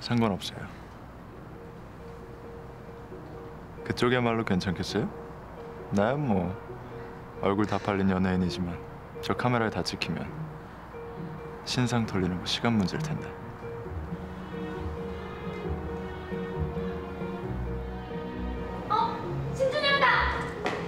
상관없어요. 그쪽이야말로 괜찮겠어요? 나야 뭐 얼굴 다 팔린 연예인이지만 저 카메라에 다 찍히면 신상 털리는 거 시간 문제일 텐데. 신준이 형다!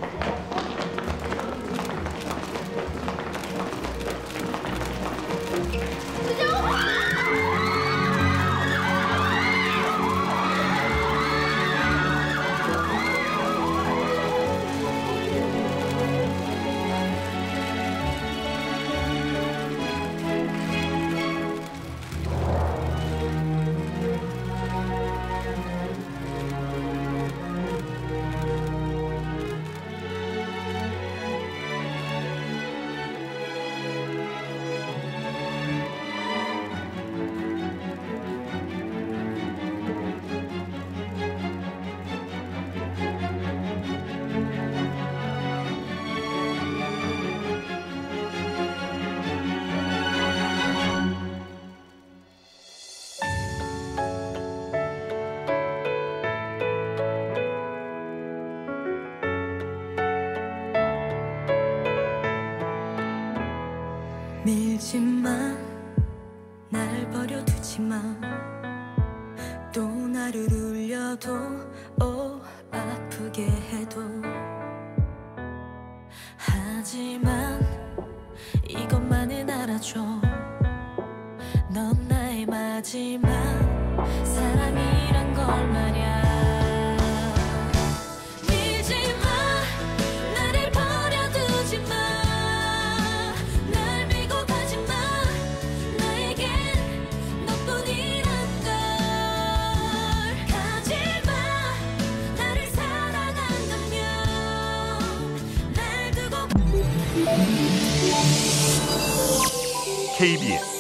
밀지마, 날 버려두지마. 또 나를 울려도 아프게 해도. 하지만 이것만은 알아줘. 넌 나의 마지막 사랑이란 걸 말야. KBS